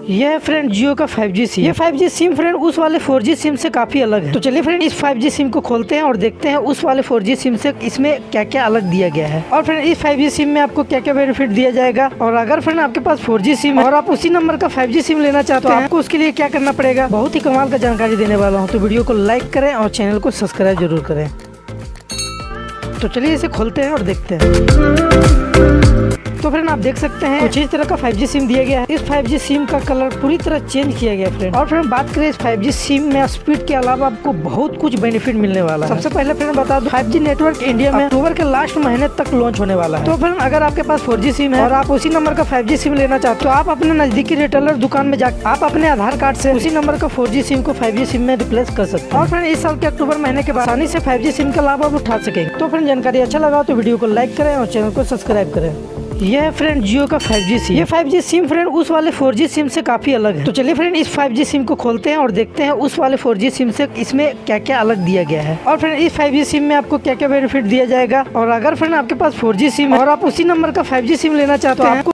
यह है फ्रेंड जियो का 5G सिम। ये 5G सिम फ्रेंड उस वाले 4G सिम से काफी अलग है। तो चलिए फ्रेंड इस 5G सिम को खोलते हैं और देखते हैं उस वाले 4G सिम से इसमें क्या क्या अलग दिया गया है और फ्रेंड इस 5G सिम में आपको क्या क्या बेनिफिट दिया जाएगा। और अगर फ्रेंड आपके पास 4G सिम है और आप उसी नंबर का 5G सिम लेना चाहते हैं तो आपको उसके लिए क्या करना पड़ेगा, बहुत ही कमाल का जानकारी देने वाला हूँ। तो वीडियो को लाइक करें और चैनल को सब्सक्राइब जरूर करें। तो चलिए इसे खोलते हैं और देखते हैं। तो फ्रेंड आप देख सकते हैं कुछ इस तरह का 5G सिम दिया गया है। इस 5G सिम का कलर पूरी तरह चेंज किया गया फ्रेंड। और फ्रेंड बात करें इस 5G सिम में स्पीड के अलावा आपको बहुत कुछ बेनिफिट मिलने वाला है। सबसे पहले फ्रेंड बता दो 5G नेटवर्क इंडिया में अक्टूबर के लास्ट महीने तक लॉन्च होने वाला है। तो फ्रेंड अगर आपके पास 4G सिम है और आप उसी नंबर का 5G सिम लेना चाहते हो तो आप अपने नजदीकी रिटेलर दुकान में जाकर आप अपने आधार कार्ड से उसी नंबर का 4G सिम को 5G सिम में रिप्लेस कर सकते हैं। और फ्रेंड इस साल के अक्टूबर महीने के बाद आसानी से 5G सिम का लाभ आप उठा सकेंगे। तो फ्रेंड जानकारी अच्छा लगा तो वीडियो को लाइक करें और चैनल को सब्सक्राइब करें। यह है फ्रेंड जियो का 5G सिम। ये 5G सिम फ्रेंड उस वाले 4G सिम से काफी अलग है। तो चलिए फ्रेंड इस 5G सिम को खोलते हैं और देखते हैं उस वाले 4G सिम से इसमें क्या क्या अलग दिया गया है और फ्रेंड इस 5G सिम में आपको क्या क्या बेनिफिट दिया जाएगा। और अगर फ्रेंड आपके पास 4G सिम है और आप उसी नंबर का 5G सिम लेना चाहते हैं